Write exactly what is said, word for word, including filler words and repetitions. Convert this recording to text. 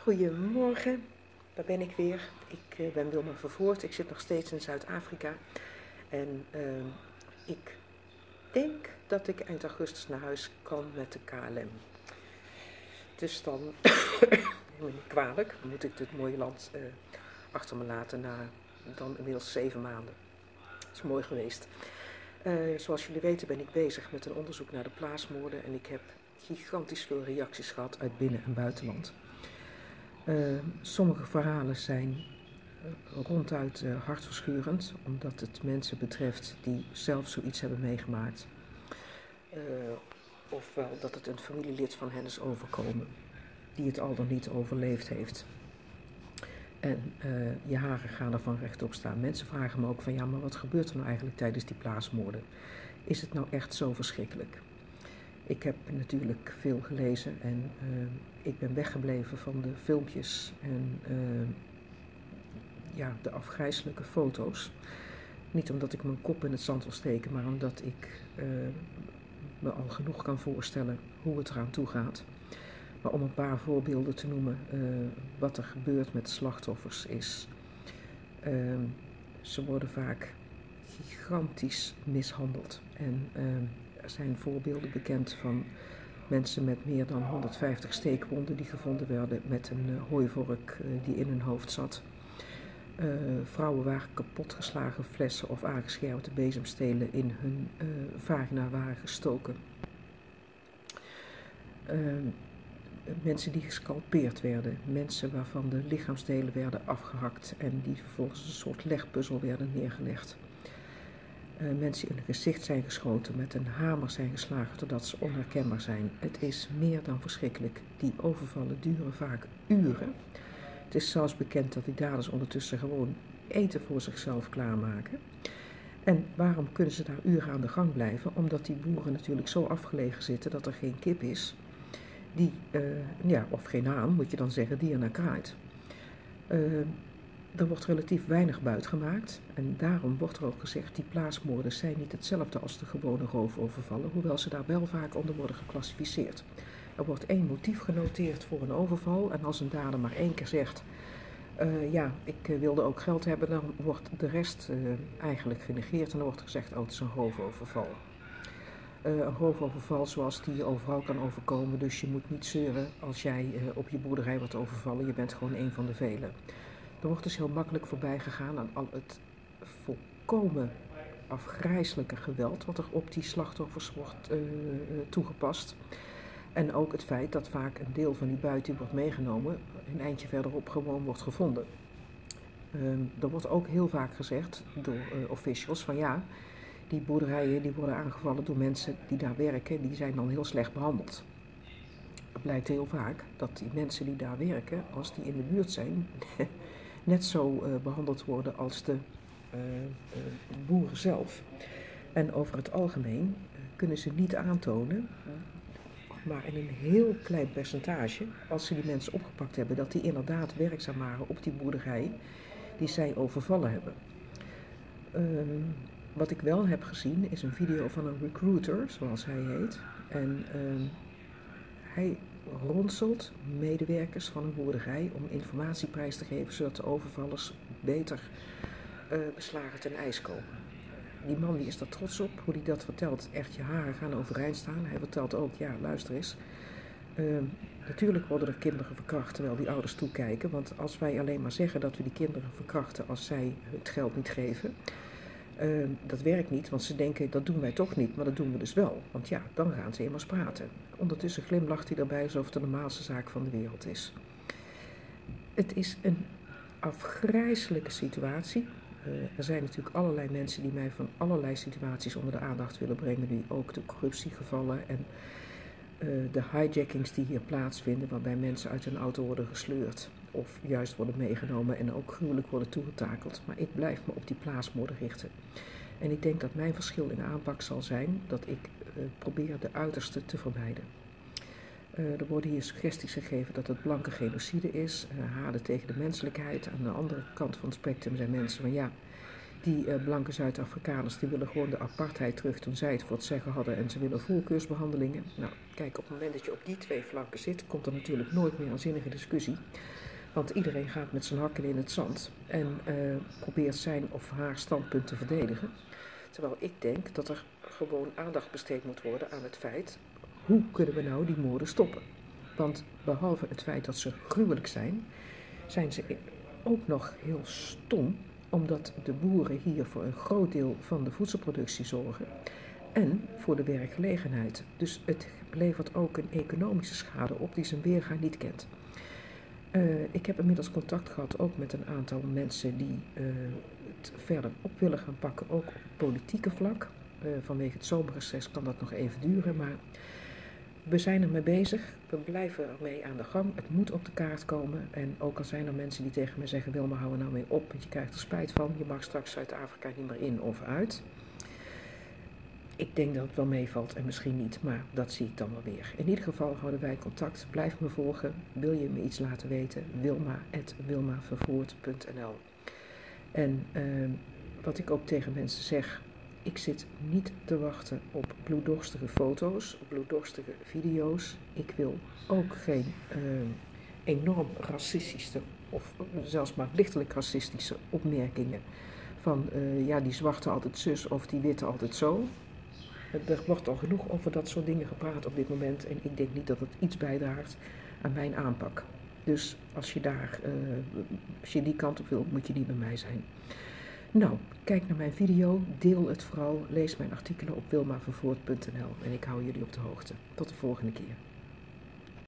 Goedemorgen, daar ben ik weer. Ik uh, ben Wilma Vervoort, ik zit nog steeds in Zuid-Afrika. En uh, ik denk dat ik eind augustus naar huis kan met de K L M. Dus dan, neem me niet kwalijk, moet ik dit mooie land uh, achter me laten na dan inmiddels zeven maanden. Dat is mooi geweest. Uh, zoals jullie weten ben ik bezig met een onderzoek naar de plaatsmoorden en ik heb gigantisch veel reacties gehad uit binnen- en buitenland. Uh, sommige verhalen zijn uh, ronduit uh, hartverscheurend, omdat het mensen betreft die zelf zoiets hebben meegemaakt. Uh, ofwel dat het een familielid van hen is overkomen, die het al dan niet overleefd heeft. En uh, je haren gaan ervan rechtop staan. Mensen vragen me ook van ja, maar wat gebeurt er nou eigenlijk tijdens die plaatsmoorden? Is het nou echt zo verschrikkelijk? Ik heb natuurlijk veel gelezen en uh, ik ben weggebleven van de filmpjes en uh, ja, de afgrijselijke foto's. Niet omdat ik mijn kop in het zand wil steken, maar omdat ik uh, me al genoeg kan voorstellen hoe het eraan toe gaat. Maar om een paar voorbeelden te noemen, uh, wat er gebeurt met de slachtoffers is, uh, ze worden vaak gigantisch mishandeld. En uh, er zijn voorbeelden bekend van mensen met meer dan honderdvijftig steekwonden die gevonden werden met een uh, hooivork uh, die in hun hoofd zat. Uh, vrouwen waar kapotgeslagen flessen of aangescherpte bezemstelen in hun uh, vagina waren gestoken. Uh, mensen die gescalpeerd werden, mensen waarvan de lichaamsdelen werden afgehakt en die vervolgens een soort legpuzzel werden neergelegd. Uh, mensen in het gezicht zijn geschoten, met een hamer zijn geslagen totdat ze onherkenbaar zijn. Het is meer dan verschrikkelijk. Die overvallen duren vaak uren. Het is zelfs bekend dat die daders ondertussen gewoon eten voor zichzelf klaarmaken. En waarom kunnen ze daar uren aan de gang blijven? Omdat die boeren natuurlijk zo afgelegen zitten dat er geen kip is, die, uh, ja, of geen haan moet je dan zeggen, die er naar kraait. Uh, Er wordt relatief weinig buit gemaakt en daarom wordt er ook gezegd die plaatsmoorden zijn niet hetzelfde als de gewone roofovervallen, hoewel ze daar wel vaak onder worden geclassificeerd. Er wordt één motief genoteerd voor een overval en als een dader maar één keer zegt, uh, ja, ik uh, wilde ook geld hebben, dan wordt de rest uh, eigenlijk genegeerd en dan wordt er gezegd, oh, het is een roofoverval. Uh, een roofoverval zoals die je overal kan overkomen, dus je moet niet zeuren als jij uh, op je boerderij wordt overvallen, je bent gewoon één van de velen. Er wordt dus heel makkelijk voorbij gegaan aan al het volkomen afgrijselijke geweld wat er op die slachtoffers wordt uh, toegepast. En ook het feit dat vaak een deel van die buit die wordt meegenomen een eindje verderop gewoon wordt gevonden. Uh, er wordt ook heel vaak gezegd door uh, officials van ja, die boerderijen die worden aangevallen door mensen die daar werken, die zijn dan heel slecht behandeld. Het blijkt heel vaak dat die mensen die daar werken, als die in de buurt zijn, net zo uh, behandeld worden als de uh, uh, boeren zelf. En over het algemeen uh, kunnen ze niet aantonen, maar in een heel klein percentage, als ze die mensen opgepakt hebben, dat die inderdaad werkzaam waren op die boerderij die zij overvallen hebben. Uh, wat ik wel heb gezien is een video van een recruiter, zoals hij heet. En uh, hij ronselt medewerkers van een boerderij om informatie prijs te geven, zodat de overvallers beter uh, beslagen ten ijs komen. Die man die is daar trots op, hoe hij dat vertelt, echt je haren gaan overeind staan. Hij vertelt ook, ja luister eens, uh, natuurlijk worden er kinderen verkracht terwijl die ouders toekijken, want als wij alleen maar zeggen dat we die kinderen verkrachten als zij het geld niet geven, Uh, dat werkt niet, want ze denken dat doen wij toch niet, maar dat doen we dus wel. Want ja, dan gaan ze immers praten. Ondertussen glimlacht hij erbij alsof het de normaalste zaak van de wereld is. Het is een afgrijselijke situatie. Uh, er zijn natuurlijk allerlei mensen die mij van allerlei situaties onder de aandacht willen brengen. Nu ook de corruptiegevallen en uh, de hijackings die hier plaatsvinden, waarbij mensen uit hun auto worden gesleurd of juist worden meegenomen en ook gruwelijk worden toegetakeld. Maar ik blijf me op die plaatsmoorden richten. En ik denk dat mijn verschil in aanpak zal zijn dat ik uh, probeer de uiterste te vermijden. Uh, er worden hier suggesties gegeven dat het blanke genocide is, uh, haden tegen de menselijkheid. Aan de andere kant van het spectrum zijn mensen van ja, Die uh, blanke Zuid-Afrikaners die willen gewoon de apartheid terug toen zij het voor het zeggen hadden en ze willen voorkeursbehandelingen. Nou, kijk, op het moment dat je op die twee flanken zit, komt er natuurlijk nooit meer een zinnige discussie. Want iedereen gaat met zijn hakken in het zand en uh, probeert zijn of haar standpunt te verdedigen. Terwijl ik denk dat er gewoon aandacht besteed moet worden aan het feit, hoe kunnen we nou die moorden stoppen? Want behalve het feit dat ze gruwelijk zijn, zijn ze ook nog heel stom, omdat de boeren hier voor een groot deel van de voedselproductie zorgen en voor de werkgelegenheid. Dus het levert ook een economische schade op die zijn weerga niet kent. Uh, ik heb inmiddels contact gehad ook met een aantal mensen die uh, het verder op willen gaan pakken, ook op het politieke vlak. Uh, vanwege het zomerreces kan dat nog even duren, maar we zijn ermee bezig. We blijven ermee aan de gang. Het moet op de kaart komen. En ook al zijn er mensen die tegen me zeggen, Wilma, hou er nou mee op, want je krijgt er spijt van. Je mag straks Zuid-Afrika niet meer in of uit. Ik denk dat het wel meevalt en misschien niet, maar dat zie ik dan wel weer. In ieder geval houden wij contact. Blijf me volgen. Wil je me iets laten weten? wilma at wilmavervoort punt n l. En uh, wat ik ook tegen mensen zeg, ik zit niet te wachten op bloeddorstige foto's, bloeddorstige video's. Ik wil ook geen uh, enorm racistische of zelfs maar lichtelijk racistische opmerkingen van uh, ja, die zwarte altijd zus of die witte altijd zo. Er wordt al genoeg over dat soort dingen gepraat op dit moment en ik denk niet dat het iets bijdraagt aan mijn aanpak. Dus als je daar, uh, als je die kant op wil, moet je niet bij mij zijn. Nou, kijk naar mijn video, deel het vooral, lees mijn artikelen op wilmavervoort punt n l en ik hou jullie op de hoogte. Tot de volgende keer.